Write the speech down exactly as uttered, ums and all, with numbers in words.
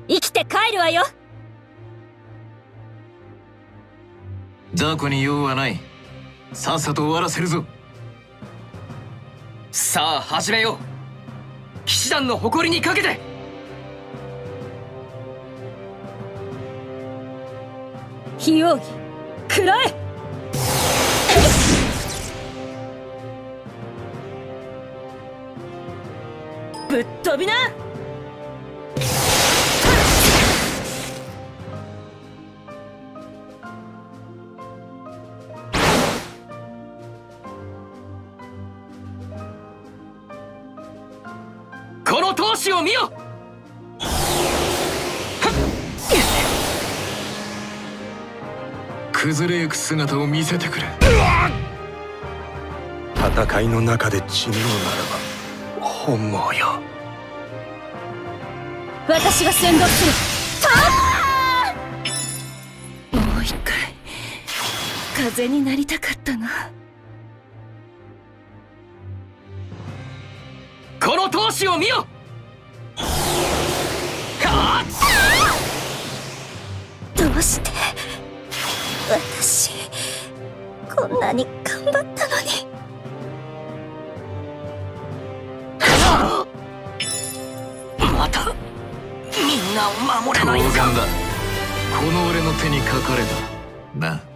生きて帰るわよ。 雑魚に用はない。さっさと終わらせるぞ。 さあ始めよう。騎士団の誇りにかけて。 非容疑食らえ。ぶっ飛びな。 この闘志を見よ。 崩れゆく姿を見せてくれ。 戦いの中で死ぬのならば本望よ。 私が先導する。もう一回風になりたかったな。 この闘志を見よ。 どうして私こんなに頑張ったのに。 またみんなを守れないのか。 当然だ。この俺の手にかかればな。